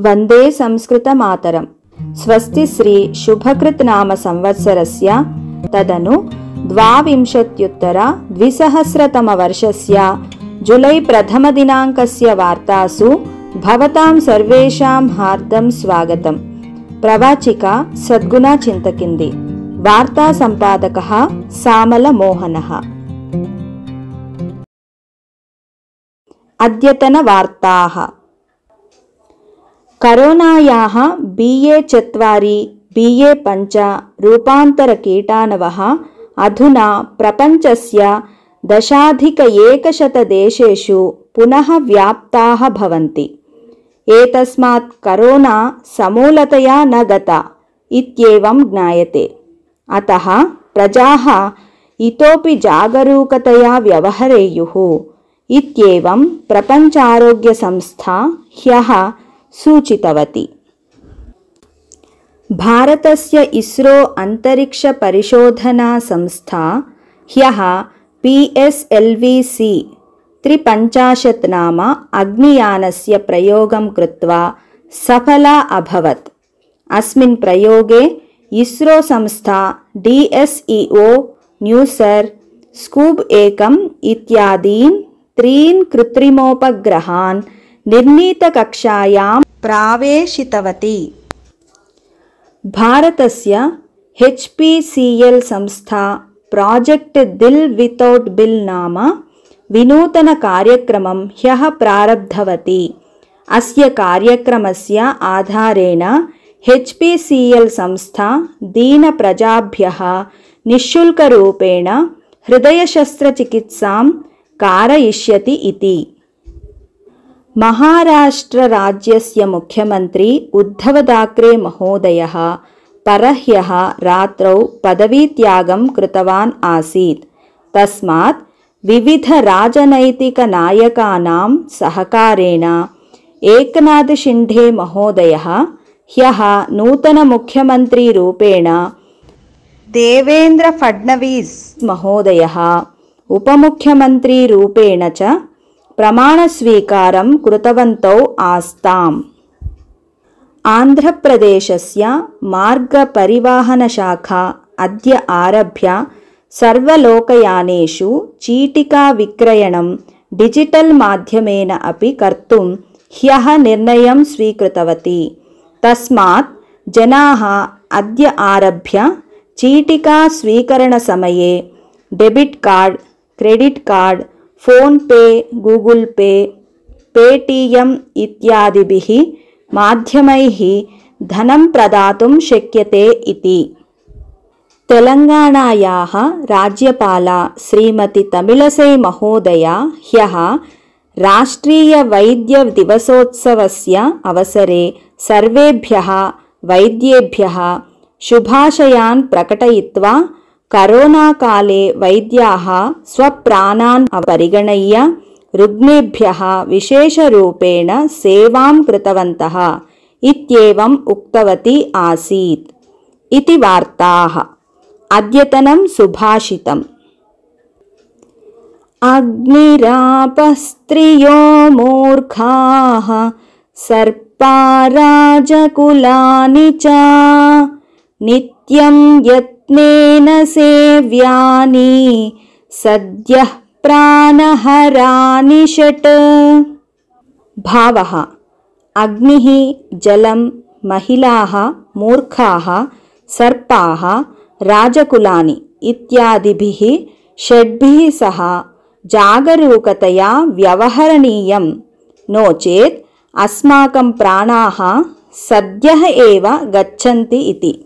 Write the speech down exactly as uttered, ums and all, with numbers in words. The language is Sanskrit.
वन्दे संस्कृतमातरम्। स्वस्ति श्री शुभकृत् नाम संवत्सरस्य तदनु द्वाविंशत्युत्तर द्विसहस्रतमवर्षस्य जुलै प्रथमदिनाङ्कस्य वार्तासु भवतां सर्वेषां हार्दं स्वागतम्। प्रवाचिका सद्गुणा चिन्तकिन्दी, वार्ता सम्पादकः सामलमोहनः। अद्यतनवार्ताः। करोनायाः बी ए चत्वारि बी ए पञ्च रूपान्तरकीटाणवः अधुना प्रपञ्चस्य दशाधिक-एकशतदेशेषु पुनः व्याप्ताः भवन्ति। एतस्मात् करोना समूलतया न गता इत्येवं ज्ञायते। अतः प्रजाः इतोपि जागरूकतया व्यवहरेयुः इत्येवं प्रपञ्चारोग्यसंस्था ह्यः सूचितवती। भारतस्य इस्रो अन्तरिक्षपरिशोधनासंस्था ह्यः P S L V C त्रिपञ्चाशत् नाम अग्नियानस्य प्रयोगं कृत्वा सफला अभवत्। अस्मिन् प्रयोगे इस्रो संस्था D S E O, NeuSAR, SCOOB एकम् इत्यादीन् त्रीन् कृत्रिमोपग्रहान् निर्णीतकक्षायां प्रावेशितवती। भारतस्य एच् पी सी एल् संस्था प्राजेक्ट् दिल् वितौट् बिल् नाम विनूतनकार्यक्रमं ह्यः प्रारब्धवती। अस्य कार्यक्रमस्य आधारेण एच् पी सी एल् संस्था दीनप्रजाभ्यः निःशुल्करूपेण हृदयशस्त्रचिकित्सां कारयिष्यति इति। महाराष्ट्रराज्यस्य मुख्यमन्त्री उद्धव ठाक्रे महोदयः परह्यः रात्रौ पदवीत्यागं कृतवान् आसीत्। तस्मात् विविधराजनैतिकनायकानां सहकारेण एकनाथ शिण्डे महोदयः ह्यः नूतनमुख्यमन्त्रीरूपेण, देवेन्द्र फड्नवीस् महोदयः उपमुख्यमन्त्रीरूपेण च प्रमाणस्वीकारं कृतवन्तौ आस्ताम्। आन्ध्रप्रदेशस्य मार्गपरिवाहनशाखा अद्य आरभ्य सर्वलोकयानेषु चीटिकाविक्रयणं डिजिटल् माध्यमेन अपि कर्तुं ह्यः निर्णयं स्वीकृतवती। तस्मात् जनाः अद्य आरभ्य चीटिकास्वीकरणसमये debit card, credit card, PhonePe, Google Pay, Paytm इत्यादिभिः माध्यमैः धनं प्रदातुं शक्यते इति। तेलङ्गाणायाः राज्यपाला श्रीमती तमिळसै महोदया ह्यः राष्ट्रीयवैद्यदिवसोत्सवस्य अवसरे सर्वेभ्यः वैद्येभ्यः शुभाशयान् प्रकटयित्वा करोनाकाले वैद्याः स्वप्राणान् परिगणय्य रुग्णेभ्यः विशेषरूपेण सेवां कृतवन्तः इत्येवम् उक्तवती आसीत् इति वार्ताः। अद्यतनं सुभाषितम्। अग्निरापस्त्रियो मूर्खाः सर्पा राजकुलानि च नित्यं यत्नेन सेव्यानि सद्यः प्राणहरानि षट्। भावः: अग्निः, जलं, महिलाः, मूर्खाः, सर्पाः, राजकुलानि इत्यादिभिः षड्भिः सह जागरूकतया व्यवहरणीयं, नो चेत् अस्माकं प्राणाः सद्यः एव गच्छन्ति इति।